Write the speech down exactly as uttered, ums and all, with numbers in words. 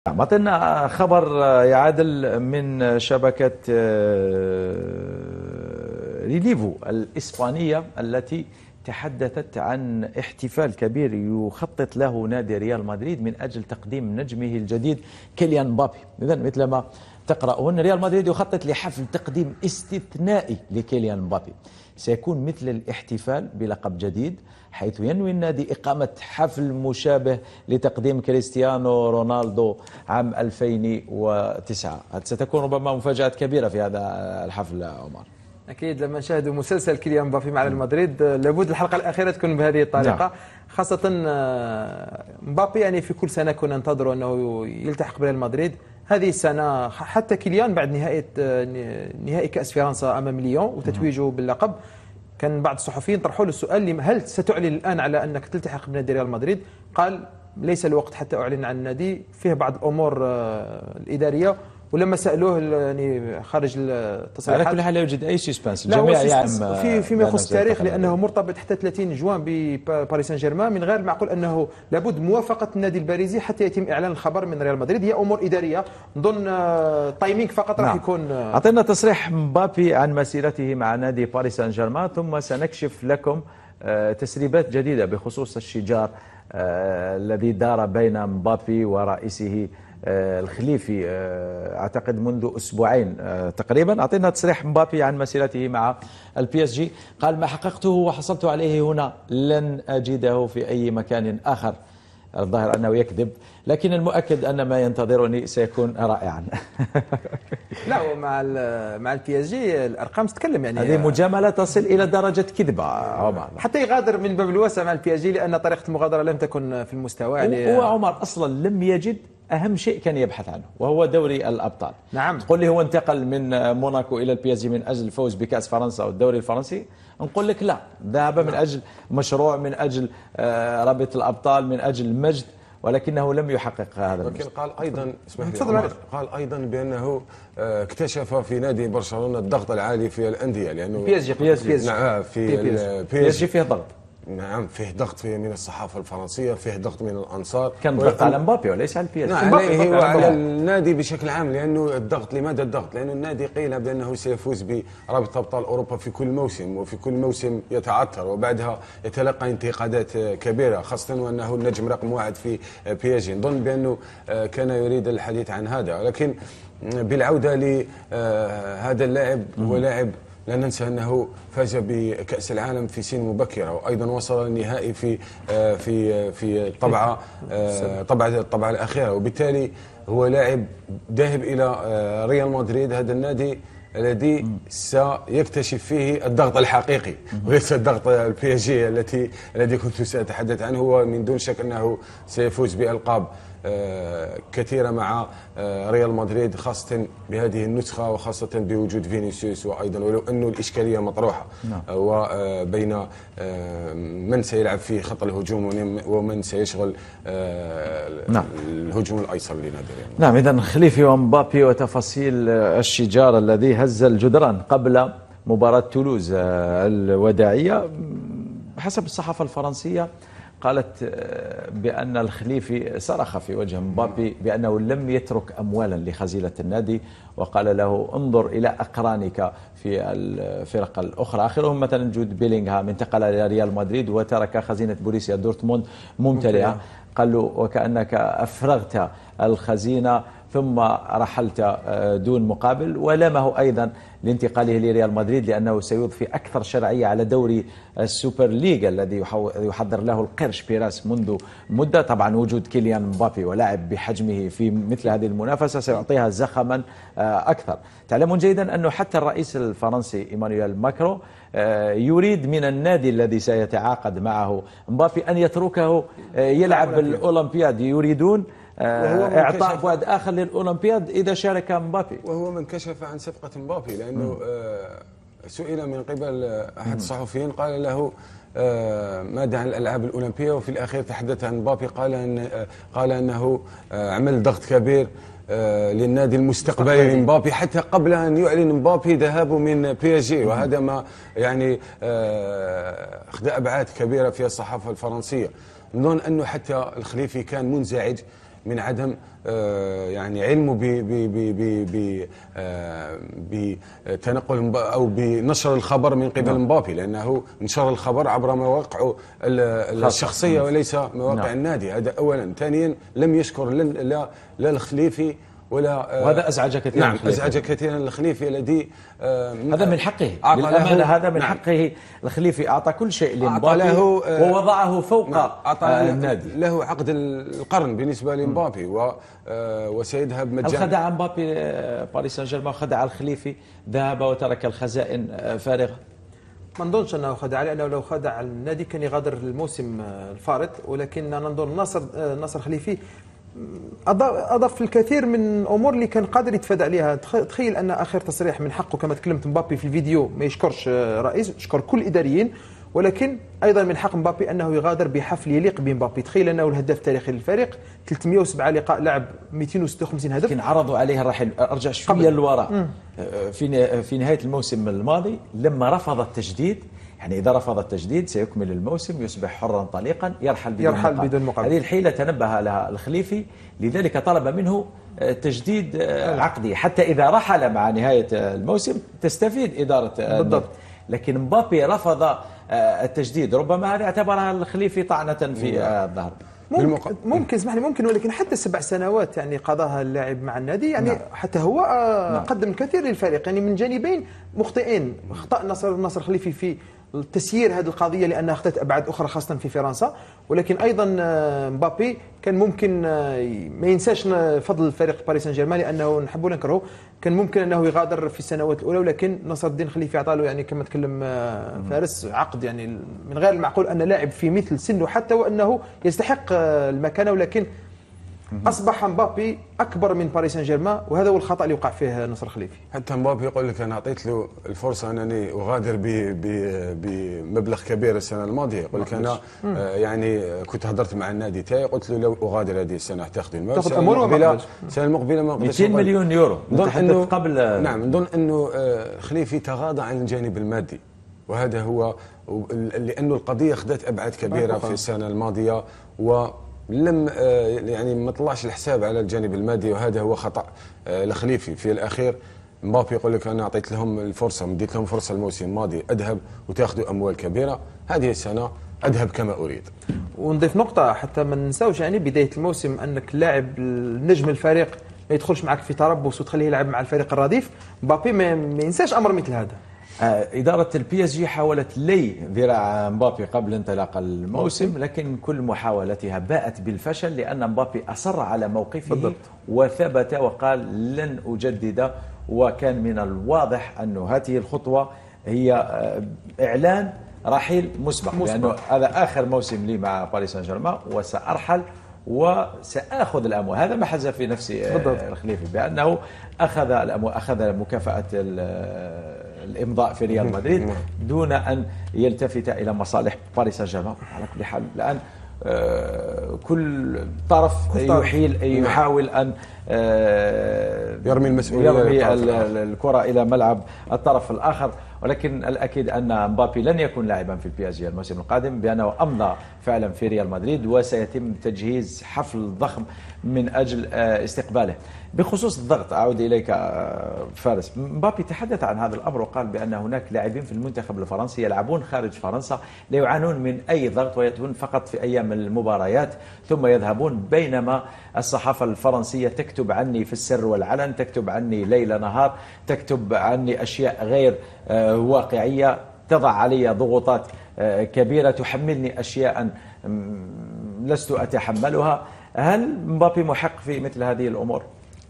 أعطينا خبر يا عادل من شبكة ريليفو الإسبانية التي تحدثت عن احتفال كبير يخطط له نادي ريال مدريد من أجل تقديم نجمه الجديد كيليان مبابي. إذن مثل ما تقرؤون ريال مدريد يخطط لحفل تقديم استثنائي لكيليان مبابي، سيكون مثل الاحتفال بلقب جديد، حيث ينوي النادي إقامة حفل مشابه لتقديم كريستيانو رونالدو عام ألفين وتسعة. ستكون ربما مفاجأة كبيرة في هذا الحفل عمر. أكيد لما نشاهدوا مسلسل كيليان مبابي مع المدريد لابد الحلقة الأخيرة تكون بهذه الطريقة. نعم. خاصة مبابي يعني في كل سنة كنا ننتظر أنه يلتحق بريال مدريد. هذه السنة حتى كيليان بعد نهاية نهائي كأس فرنسا أمام ليون وتتويجه باللقب، كان بعض الصحفيين طرحوا له السؤال: هل ستعلن الآن على أنك تلتحق بنادي ريال مدريد؟ قال: ليس الوقت حتى أعلن عن النادي، فيه بعض الأمور الإدارية. ولما سالوه يعني خارج التصريحات، على كل حال لا يوجد اي سسبانس، الجميع يعلم في فيما يخص التاريخ، لانه مرتبط حتى ثلاثين جوان بباريس سان جيرمان. من غير المعقول انه لابد موافقه النادي الباريزي حتى يتم اعلان الخبر من ريال مدريد. هي امور اداريه، نظن تايمينغ فقط راح يكون. اعطينا تصريح مبابي عن مسيرته مع نادي باريس سان جيرمان، ثم سنكشف لكم تسريبات جديده بخصوص الشجار الذي دار بين مبابي ورئيسه الخليفي اعتقد منذ اسبوعين تقريبا. اعطينا تصريح مبابي عن مسيرته مع البي اس جي. قال: ما حققته وحصلت عليه هنا لن اجده في اي مكان اخر. الظاهر انه يكذب، لكن المؤكد ان ما ينتظرني سيكون رائعا. لا، ومع مع البي اس جي الارقام تتكلم، يعني هذه مجامله تصل الى درجه كذبه عمر، حتى يغادر من باب الواسع مع البي اس جي لان طريقه المغادره لم تكن في المستوى. يعني هو عمر اصلا لم يجد أهم شيء كان يبحث عنه وهو دوري الأبطال. نعم. تقول لي هو انتقل من موناكو إلى البي اس جي من أجل الفوز بكأس فرنسا والدوري الفرنسي؟ نقول لك لا، ذهب من أجل مشروع، من أجل رابطة الأبطال، من أجل المجد، ولكنه لم يحقق هذا. لكن قال أيضا اسمح لي قال أيضا بأنه اكتشف في نادي برشلونة الضغط العالي في الأندية، لأنه بي اس جي بي اس جي نعم في بي اس جي فيه ضغط. نعم، فيه ضغط فيه من الصحافه الفرنسيه، فيه ضغط من الانصار. كان ضغط على مبابي وليس على البي اس جي. نعم، عليه وعلى النادي بشكل عام، لانه الضغط. لماذا الضغط؟ لانه النادي قيل بانه سيفوز برابطه ابطال اوروبا في كل موسم، وفي كل موسم يتعثر وبعدها يتلقى انتقادات كبيره، خاصه وانه النجم رقم واحد في بي اس جي. نظن بانه كان يريد الحديث عن هذا، لكن بالعوده لهذا اللاعب، هو لاعب لا ننسى أنه فاز بكأس العالم في سن مبكرة، وأيضا وصل للنهائي في في في الطبعة طبعة الطبعة الأخيرة، وبالتالي هو لاعب ذاهب إلى ريال مدريد، هذا النادي الذي سيكتشف فيه الضغط الحقيقي وليس الضغط البي اس جي التي الذي كنت سأتحدث عنه. هو من دون شك أنه سيفوز بألقاب كثيرة مع ريال مدريد، خاصة بهذه النسخة وخاصة بوجود فينيسيوس، وأيضا ولو أنه الإشكالية مطروحة وبين من سيلعب في خط الهجوم ومن سيشغل الهجوم الأيسر لنادي ريال. نعم، إذن خليفي ومبابي وتفاصيل الشجار الذي هز الجدران قبل مباراة تولوز الوداعية. حسب الصحافة الفرنسية قالت بأن الخليفي صرخ في وجه مبابي بأنه لم يترك أموالا لخزينة النادي، وقال له: انظر إلى أقرانك في الفرق الأخرى، آخرهم مثلا جود بيلينغهام انتقل إلى ريال مدريد وترك خزينة بوريسيا دورتموند ممتلئة. قال له: وكأنك أفرغت الخزينة ثم رحلت دون مقابل. ولامه أيضا لانتقاله لريال مدريد لأنه سيضفي أكثر شرعية على دوري السوبر ليغ الذي يحضر له القرش بيراس منذ مدة. طبعا وجود كيليان مبابي ولاعب بحجمه في مثل هذه المنافسة سيعطيها زخما أكثر. تعلمون جيدا أنه حتى الرئيس الفرنسي إيمانويل ماكرون يريد من النادي الذي سيتعاقد معه مبابي أن يتركه يلعب بالأولمبياد. يريدون إعطاء فؤاد آخر للأولمبياد إذا شارك مبابي. وهو من كشف عن صفقة مبابي، لأنه سئل من قبل أحد الصحفيين قال له ماذا عن الألعاب الأولمبية، وفي الأخير تحدث عن مبابي، قال أن قال أنه عمل ضغط كبير للنادي المستقبلي لمبابي حتى قبل أن يعلن مبابي ذهابه من بي اس جي، وهذا ما يعني أخذ أبعاد كبيرة في الصحافة الفرنسية. نظن أنه حتى الخليفي كان منزعج من عدم يعني علمه بتنقل او بنشر الخبر من قبل مبابي، لانه نشر الخبر عبر مواقعه الشخصيه وليس مواقع نعم. النادي. هذا اولا. ثانيا لم يشكر لا لا الخليفي ولا وهذا ازعج كثيرا. نعم ازعج كثيرا الخليفي الذي آه هذا من حقه للامانه، هذا من نعم. حقه. الخليفي اعطى كل شيء لمبابي آه ووضعه فوق نعم. آه النادي. له عقد القرن بالنسبه لمبابي و آه وسيذهب مجانا. هل خدع مبابي باريس سان جيرمان؟ خدع الخليفي، ذهب وترك الخزائن فارغه. ما نظنش انه خدع، لانه لو خدع النادي كان يغادر الموسم الفارط، ولكن نظن ناصر ناصر خليفي اضاف الكثير من الامور اللي كان قادر يتفادى عليها. تخيل ان اخر تصريح من حقه كما تكلمت مبابي في الفيديو ما يشكرش رئيس، يشكر كل الاداريين، ولكن ايضا من حق مبابي انه يغادر بحفل يليق بمبابي. تخيل انه الهداف التاريخي للفريق، ثلاثمئة وسبعة لقاء لعب مئتين وستة وخمسين هدف. لكن عرضوا عليه الرحيل. ارجع شويه للوراء في في نهايه الموسم الماضي لما رفض التجديد. يعني إذا رفض التجديد سيكمل الموسم، يصبح حرا طليقا، يرحل بدون يرحل مقابل. بدون مقابل. هذه الحيلة تنبه لها الخليفي، لذلك طلب منه تجديد عقده حتى إذا رحل مع نهاية الموسم تستفيد إدارة بالضبط. لكن مبابي رفض التجديد، ربما هذا اعتبرها الخليفي طعنة في الظهر. ممكن ممكن اسمح لي ممكن، ولكن حتى سبع سنوات يعني قضاها اللاعب مع النادي، يعني نعم. حتى هو نعم. قدم الكثير للفريق، يعني من جانبين مخطئين. اخطاء ناصر ناصر خليفي في تسيير هذه القضيه لانها اخذت ابعاد اخرى خاصه في فرنسا، ولكن ايضا مبابي كان ممكن ما ينساش فضل الفريق باريس سان جيرمان، لانه نحبوا نكرهه كان ممكن انه يغادر في السنوات الاولى، ولكن نصر الدين خليفي عطى له يعني كما تكلم فارس عقد. يعني من غير المعقول ان لاعب في مثل سنه حتى وانه يستحق المكانه، ولكن اصبح مبابي اكبر من باريس سان جيرمان، وهذا هو الخطا اللي وقع فيه نصر خليفي. حتى مبابي يقول لك انا اعطيت له الفرصه انني اغادر بمبلغ كبير السنه الماضيه. يقول لك انا آه يعني كنت هضرت مع النادي تاعي قلت له لو اغادر هذه السنه تاخذ المال، تاخذ امور السنه المقبله ما مئتين مليون يورو نتحدث قبل. نعم نظن انه آه خليفي تغاضى عن الجانب المادي، وهذا هو لانه القضيه اخذت ابعاد كبيره في السنه الماضيه و لم يعني ما طلعش الحساب على الجانب المادي، وهذا هو خطأ الخليفي في الأخير. مبابي يقول لك أنا أعطيت لهم الفرصة، مديت لهم فرصة الموسم الماضي أذهب وتأخذوا أموال كبيرة، هذه السنة أذهب كما أريد. ونضيف نقطة حتى ما ننساوش يعني بداية الموسم أنك لاعب نجم الفريق ما يدخلش معك في تربص وتخليه يلعب مع الفريق الرديف. مبابي ما ينساش أمر مثل هذا. إدارة البي اس جي حاولت لي ذراع مبابي قبل انطلاق الموسم، لكن كل محاولتها باءت بالفشل لأن مبابي أصر على موقفه بالضبط. وثبت وقال لن أجدد، وكان من الواضح أن هذه الخطوة هي إعلان رحيل مسبق, مسبق. لأنه هذا آخر موسم لي مع باريس سان جيرمان وسأرحل وسأخذ الأموال. هذا ما حز في نفس الخليفي بأنه أخذ الأموال، أخذ مكافأة الإمضاء في ريال مدريد دون أن يلتفت إلى مصالح باريس سان جيرمان. على كل حال الآن كل طرف يحيل يحاول أن يرمي المسؤولية يرمي الكرة إلى ملعب الطرف الآخر، ولكن الأكيد أن مبابي لن يكون لاعبا في البي اس جي الموسم القادم، بأنه أمضى فعلا في ريال مدريد وسيتم تجهيز حفل ضخم من أجل استقباله. بخصوص الضغط أعود إليك فارس، مبابي تحدث عن هذا الأمر وقال بأن هناك لاعبين في المنتخب الفرنسي يلعبون خارج فرنسا لا يعانون من أي ضغط ويأتون فقط في أيام المباريات ثم يذهبون، بينما الصحافة الفرنسية تكتب عني في السر والعلن، تكتب عني ليل نهار، تكتب عني أشياء غير واقعية، تضع علي ضغوطات كبيرة، تحملني أشياء لست أتحملها. هل مبابي محق في مثل هذه الأمور؟